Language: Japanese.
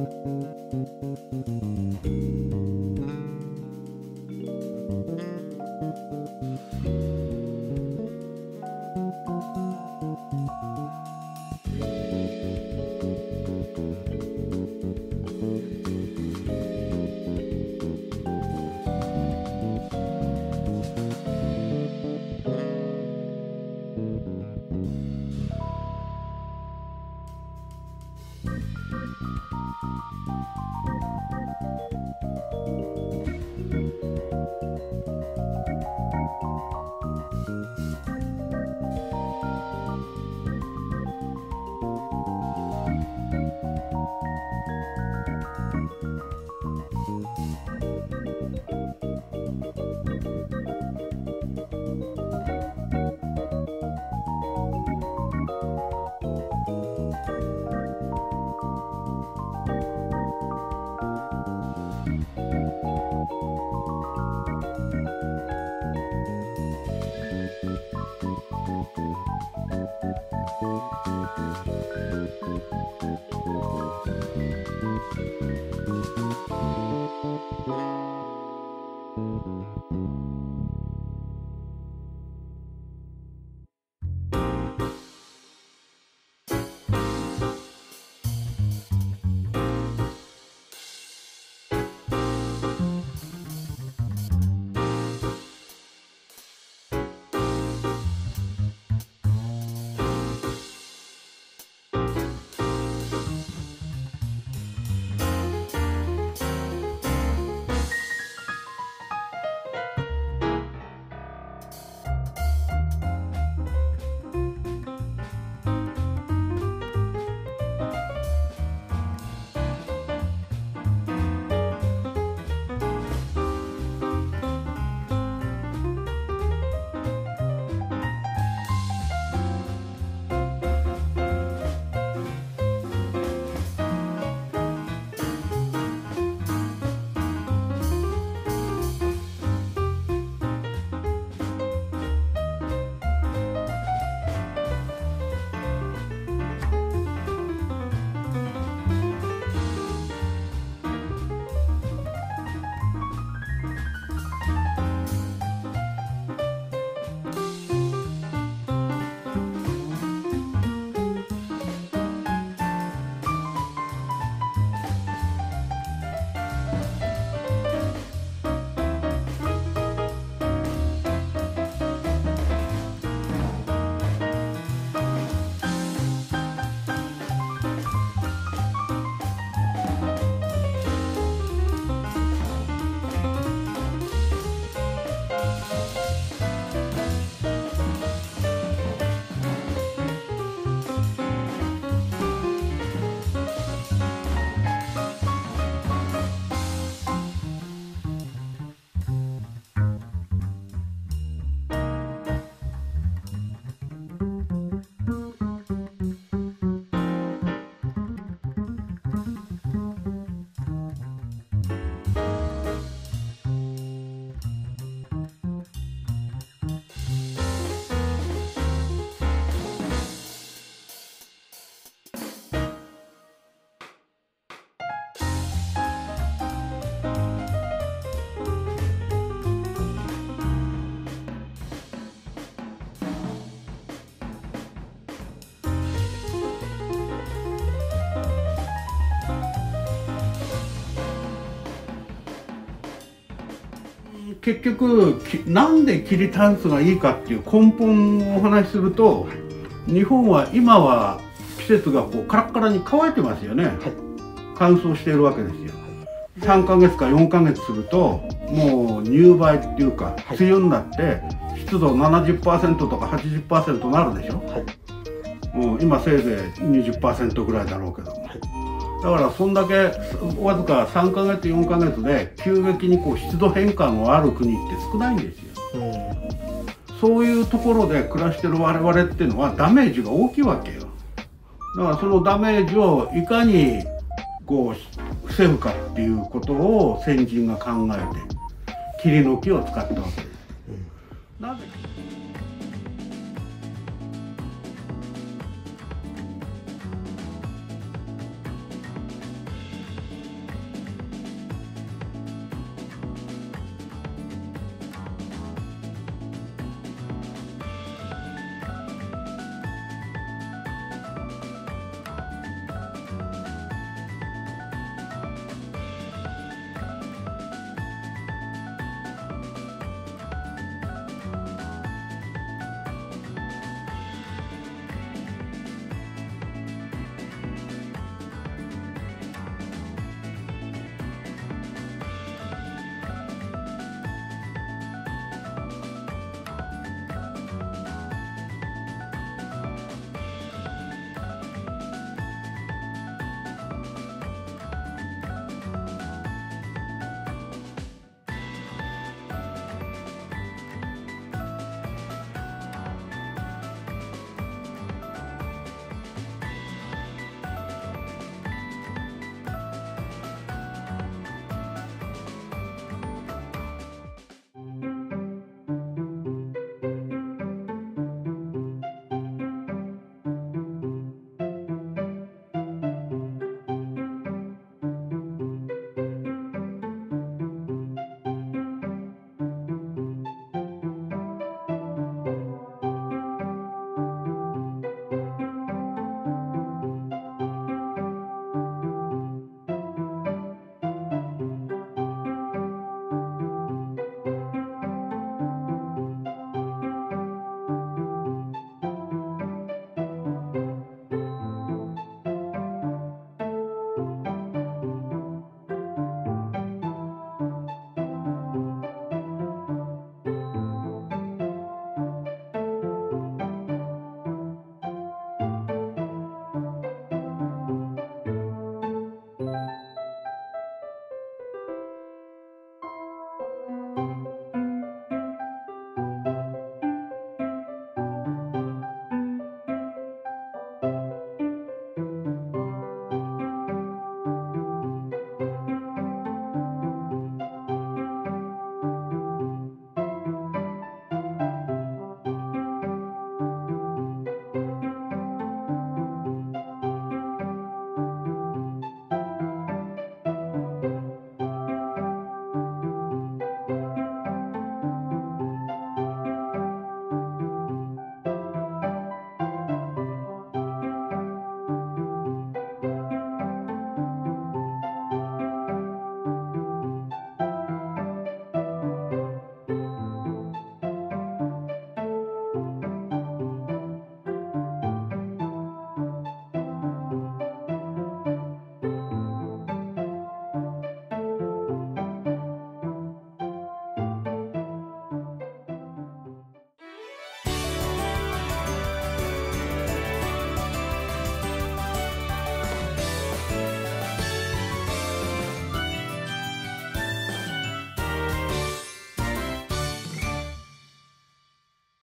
結局なんで桐たんすがいいかっていう根本をお話しすると、日本は今は季節がこうカラッカラに乾いてますよね、はい、乾燥しているわけですよ。3ヶ月か4ヶ月するともう入梅っていうか、はい、梅雨になって湿度 70% とか 80% なるでしょ、はい、もう今せいぜい 20% ぐらいだろうけども、はい、だからそんだけわずか3ヶ月4ヶ月で急激にこう湿度変化のある国って少ないんですよ。そういうところで暮らしてる我々っていうのはダメージが大きいわけよ。だからそのダメージをいかにこう防ぐかっていうことを先人が考えて桐の木を使ったわけです。